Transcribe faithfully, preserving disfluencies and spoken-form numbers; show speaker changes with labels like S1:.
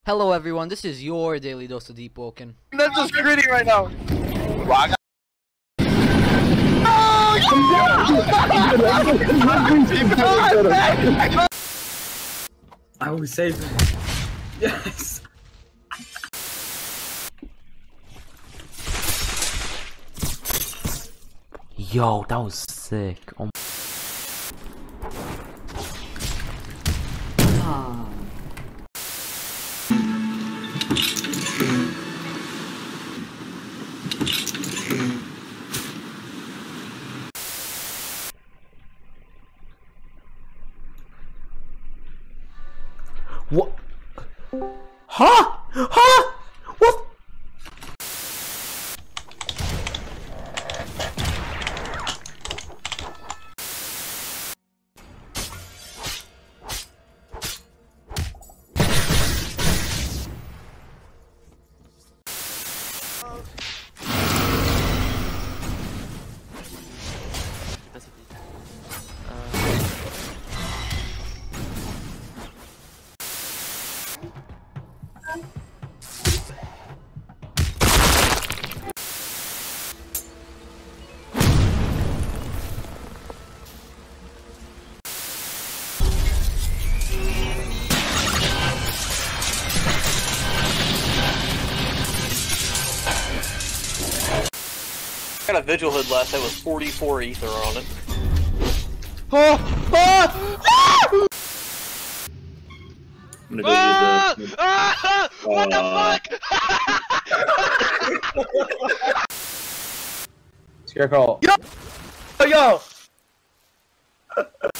S1: Hello everyone, this is your daily dose of Deepwoken.
S2: That's just gritty right now.
S3: I will save him. Yes.
S4: Yo, that was sick. Oh.
S3: Ah.
S4: What? Huh? Huh? What?
S2: I got a vigil hood last night with forty-four ether on it.
S1: Oh! Oh! Ah!
S5: I'm gonna go
S1: Ah!
S5: use the.
S1: Ah! What
S5: Uh,
S1: the fuck?
S3: Scarecrow.
S2: Yo! Yo!